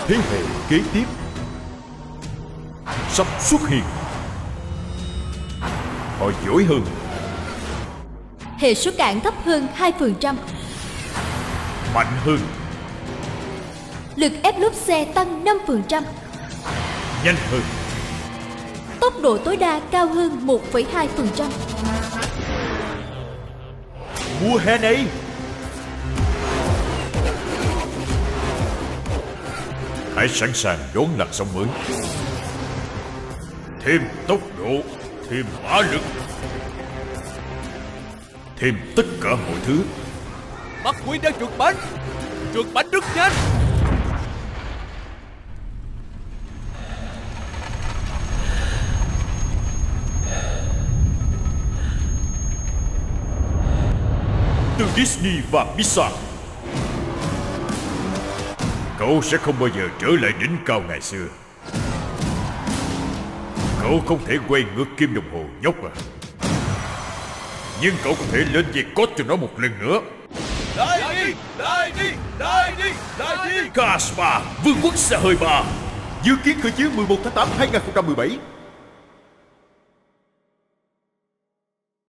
Thế hệ kế tiếp sắp xuất hiện. Họ giỏi hơn. Hệ số cản thấp hơn 2%. Mạnh hơn. Lực ép lốp xe tăng 5%. Nhanh hơn. Tốc độ tối đa cao hơn 1,2%. Mùa hè này hãy sẵn sàng đón làn sóng mới. Thêm tốc độ, thêm mã lực, thêm tất cả mọi thứ. McQueen đang trượt bánh rất nhanh. Từ Disney và Pixar, cậu sẽ không bao giờ trở lại đỉnh cao ngày xưa. Cậu không thể quay ngược kim đồng hồ nhóc à. Nhưng cậu có thể lên dây code cho nó một lần nữa. Cars 3, Vương quốc xe hơi 3, dự kiến khởi chiếu 11 tháng 8 2017.